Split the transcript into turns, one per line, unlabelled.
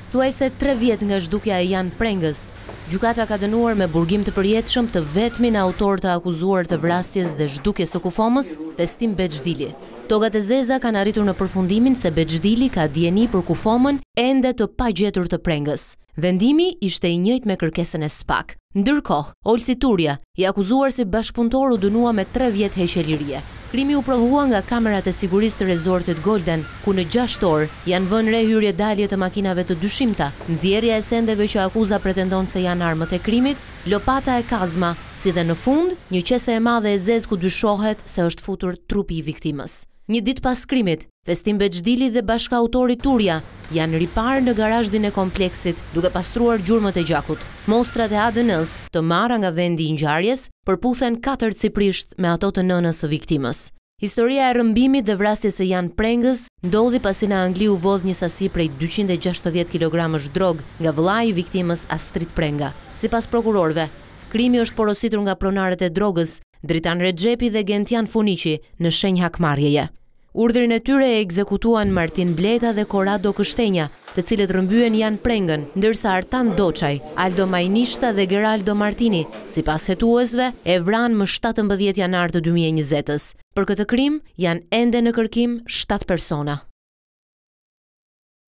Thuajse 3 vjet nga zhdukja e Jan Prengës, gjykata ka dënuar me burgim të përjetshëm të vetmin autor të akuzuar të vrasjes dhe zhdukjes së Kufomës, Festim Bexhdili. Togat e zeza kanë arritur në përfundimin se Bexhdili ka dieni për Kufomën ende të pagjetur të Prengës. Vendimi ishte i njëjtë me kërkesën e SPAK. Ndërkohë, Olsi Turja, i akuzuar si bashkëpunëtor, u dënua me 3 vjet heqje lirie. Krimi u provua nga kamerat e sigurisë të rezortit Golden, ku në 6 orë janë vënë re hyrje dalje të makinave të dyshimta, nxjerrja e sendeve që akuza pretendon se janë armët e krimit, lopata e kazma, si dhe në fund, një qese e madhe e zezë ku dyshohet se është futur trupi i viktimës. Një ditë pas krimit, Festim Bexhdili dhe bashkëautori Turja janë riparë në garazhin e kompleksit duke pastruar gjurmët e gjakut. Mostrat e ADN-s të marra nga vendi i ngjarjes përputhen 4 ciprisht me ato të nënës së viktimës. Historia e rrëmbimit dhe vrasjes së Jan Prengës ndodhi pasi në Angli u vodh një sasi prej 260 kg drog nga vllai i viktimës Astrid Prenga. Sipas prokurorëve, krimi është porositur nga pronarët e drogës, Dritan Rexhepi dhe Gentian Funiqi në shenjë hakmarrjeje. Urdhrin e tyre e ekzekutuan Martin Bleta dhe Korado Kështenja, të cilët rrëmbyen Jan Prengën, ndërsa Artan Doçaj, Aldo Majnishta dhe Geraldo Martini, sipas hetuesve, e vranë më 17 janar të 2020-s. Për këtë krim janë ende në kërkim 7 persona.